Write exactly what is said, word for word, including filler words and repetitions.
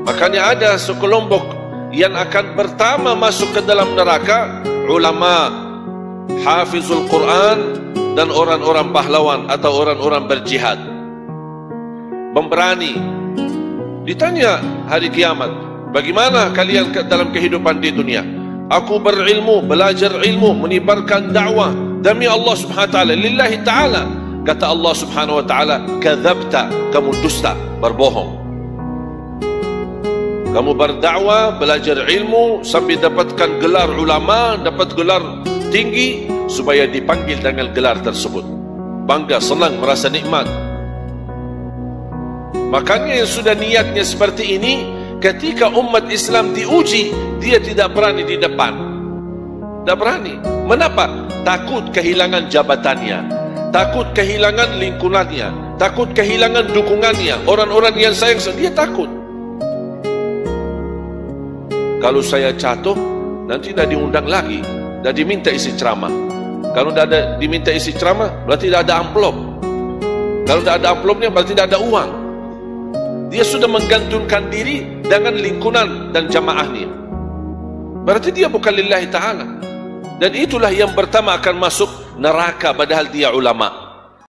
Makanya ada sekelompok yang akan pertama masuk ke dalam neraka, ulama, hafizul Quran, dan orang-orang pahlawan atau orang-orang berjihad. Pemberani. Ditanya hari kiamat, bagaimana kalian ke dalam kehidupan di dunia? Aku berilmu, belajar ilmu, menyebarkan dakwah demi Allah Subhanahu wa taala, lillahi taala. Kata Allah Subhanahu wa taala, kadzabta, kamu dusta, berbohong. Kamu berdakwah, belajar ilmu sampai dapatkan gelar ulama, dapat gelar tinggi supaya dipanggil dengan gelar tersebut. Bangga, senang, merasa nikmat. Makanya yang sudah niatnya seperti ini, ketika umat Islam diuji, dia tidak berani di depan. Tidak berani. Mengapa? Takut kehilangan jabatannya, takut kehilangan lingkungannya, takut kehilangan dukungannya, orang-orang yang sayang, dia takut. Kalau saya jatuh, nanti tidak diundang lagi, tidak diminta isi ceramah. Kalau tidak ada diminta isi ceramah, berarti tidak ada amplop. Kalau tidak ada amplopnya, berarti tidak ada uang. Dia sudah menggantungkan diri dengan lingkungan dan jamaahnya. Berarti dia bukan lillahi ta'ala. Dan itulah yang pertama akan masuk neraka padahal dia ulama.